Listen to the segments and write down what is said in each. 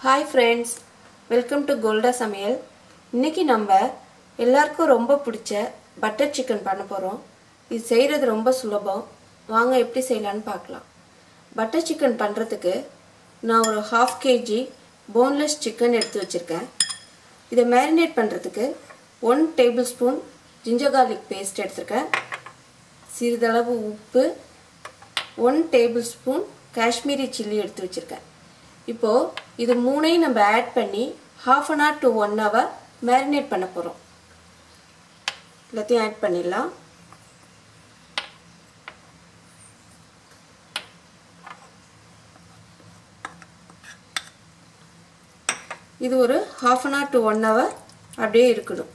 Hi friends, welcome to Golda Samayal. இன்னைக்கு நம்ம எல்லாருக்கும் ரொம்ப பிடிச்ச பட்டர் சிக்கன் பண்ண போறோம். இது செய்யிறது ரொம்ப சுலபம். வாங்க எப்படி செய்யலாம்னு பார்க்கலாம். பட்டர் சிக்கன் பண்றதுக்கு நான் ஒரு 1/2 kg boneless chicken எடுத்து வச்சிருக்கேன். இத மேரினேட் பண்றதுக்கு 1 tablespoon ginger garlic paste எடுத்துர்க்கேன். சிறிதளவு உப்பு 1 tablespoon காஷ்மீரி chilli எடுத்து வச்சிருக்கேன். இப்போ இது மூணையும் நம்ம ஆட் பண்ணி 1/2 an hour to 1 hour marinate பண்ண போறோம். எல்லாத்தையும் ஆட் பண்ணிடலாம். இது ஒரு 1/2 an hour to 1 hour அப்படியே இருக்கணும்.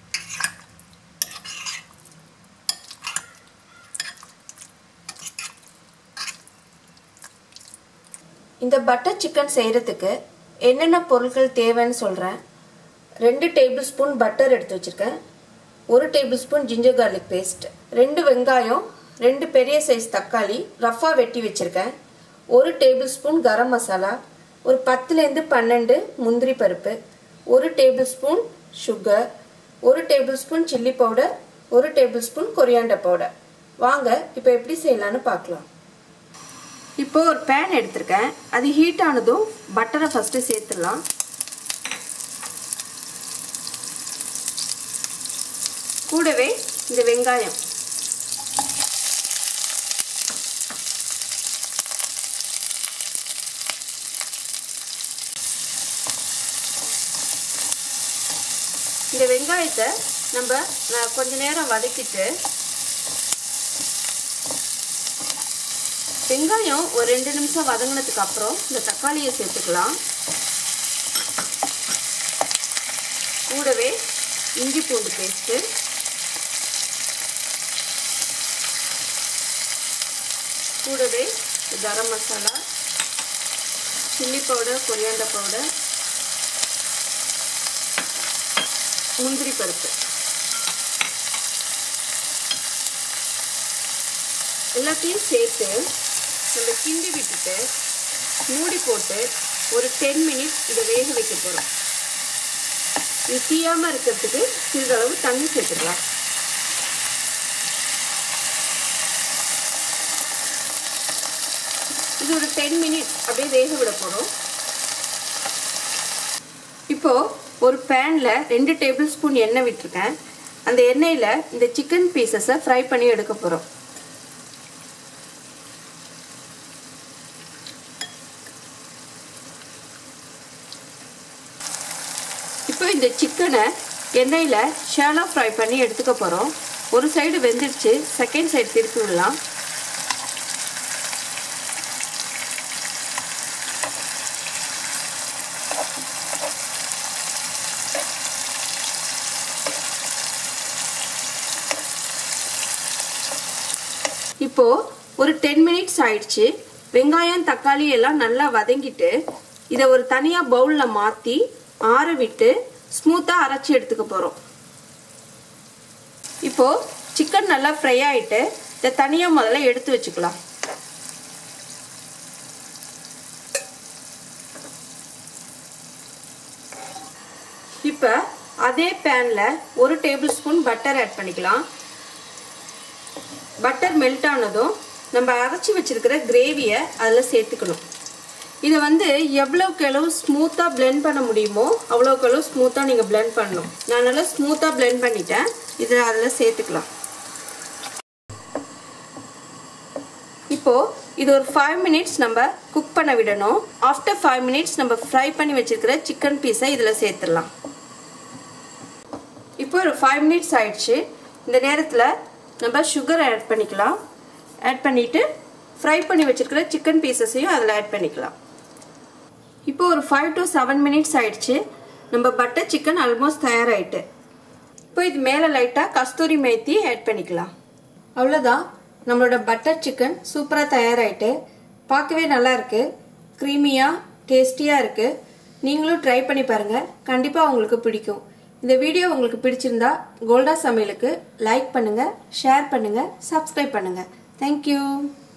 இந்த பட்டர் சிக்கன் செய்யறதுக்கு என்னென்ன பொருட்கள் தேவைன்னு சொல்றேன். 2 tablespoon பட்டர் எடுத்து வச்சிருக்கேன். 1 tablespoon ginger garlic paste, 2 வெங்காயம், 2 பெரிய சைஸ் தக்காளி ரஃப்பா வெட்டி வச்சிருக்கேன். 1 tablespoon கரம் மசாலா, ஒரு 10 ல இருந்து 12 முந்திரி பருப்பு, 1 tablespoon sugar, 1 tablespoon chilli powder, 1 tablespoon coriander powder. வாங்க இப்போ எப்படி செய்யலாம்னு பார்க்கலாம். இப்போ ஒரு pan எடுத்துர்க்கேன். அது ஹீட் ஆனதும் பட்டரை ஃபர்ஸ்ட் சேர்த்துடலாம். கூடவே இந்த வெங்காயம், இந்த வெங்காயத்தை நம்ம கொஞ்ச நேரம் வதக்கிட்டு வெங்காயம் ஒரு 2 நிமிஷம் வதங்கினதுக்கு அப்புறம் இந்த தக்காளியை சேர்த்துக்கலாம். கூடவே இஞ்சி பூண்டு பேஸ்ட், கூடவே garam masala, chilli powder, coriander powder, முந்திரி பருப்பு எல்லாத்தையும் சேர்த்து நம்ம கிண்டி விட்டுட்டு மூடி போட்டு ஒரு 10 minutes இதை வேக வைக்க போறோம். இது தீயாம இருக்கிறதுக்கு சிறிதளவு தண்ணி சேர்த்துக்கலாம். இது ஒரு 10 minutes அப்படியே வேக விட போறோம். இப்போ ஒரு பேன்ல 2 tablespoon எண்ணெய் விட்டுருக்கேன். அந்த எண்ணெயில இந்த சிக்கன் பீசஸை ஃப்ரை பண்ணி எடுக்க போறோம். இப்போ இந்த சிக்கனை எண்ணெயில ஷாலோ ஃப்ரை பண்ணி எடுத்துக்க போறோம். ஒரு சைடு வெந்துடுச்சு, செகண்ட் சைடு திருப்பி விடலாம். இப்போ ஒரு 10 minutes ஆயிடுச்சு. வெங்காயம் தக்காளி எல்லாம் நல்லா வதங்கிட்டு இதை ஒரு தனியா பவுல்ல மாத்தி ஆற விட்டு ஸ்மூத்தா அரைச்சி எடுத்துக்க போறோம். இப்போ சிக்கன் நல்லா ஃப்ரை ஆயிட்டு இதை தனியா முதல்ல எடுத்து வச்சுக்கலாம். இப்போ அதே பேன்ல 1 tablespoon பட்டர் ஆட் பண்ணிக்கலாம். பட்டர் மெல்ட் ஆனதும் நம்ம அரைச்சி வச்சிருக்கிற கிரேவியை அதில் சேர்த்துக்கணும். இதை எவ்வளவுக்கு எவ்வளவு ஸ்மூத்தா பிளெண்ட் பண்ண முடியுமோ அவ்வளவுக்கு எவ்வளவு ஸ்மூத்தா நீங்க பிளெண்ட் பண்ணணும். நான் நல்லா ஸ்மூத்தா பிளெண்ட் பண்ணிட்டேன். இதை அதில் சேர்த்துக்கலாம். இப்போ இது ஒரு 5 minutes நம்ம குக் பண்ண விடணும். ஆஃப்டர் 5 minutes நம்ம ஃப்ரை பண்ணி வச்சிருக்கிற சிக்கன் பீஸை இதில் சேர்த்துடலாம். இப்போ ஒரு 5 minutes ஆயிடுச்சு. இந்த நேரத்தில் நம்ம சுகர் ஆட் பண்ணிக்கலாம். ஆட் பண்ணிட்டு ஃப்ரை பண்ணி வச்சிருக்கிற சிக்கன் பீசஸையும் அதில் ஆட் பண்ணிக்கலாம். இப்போ ஒரு 5 to 7 minutes ஆயிடுச்சு. நம்ம பட்டர் சிக்கன் ஆல்மோஸ்ட் தயாராயிட்டு. இப்போ இது மேலே லைட்டாக கஸ்தூரி மேத்தி ஆட் பண்ணிக்கலாம். அவ்வளோதான், நம்மளோட பட்டர் சிக்கன் சூப்பராக தயாராயிட்டு. பார்க்கவே நல்லா இருக்கு, க்ரீமியாக டேஸ்டியாக இருக்கு. நீங்களும் ட்ரை பண்ணி பாருங்க, கண்டிப்பாக உங்களுக்கு பிடிக்கும். இந்த வீடியோ உங்களுக்கு பிடிச்சிருந்தா கோல்டா சமையலுக்கு லைக் பண்ணுங்க, ஷேர் பண்ணுங்க, சப்ஸ்கிரைப் பண்ணுங்க. தேங்க்யூ.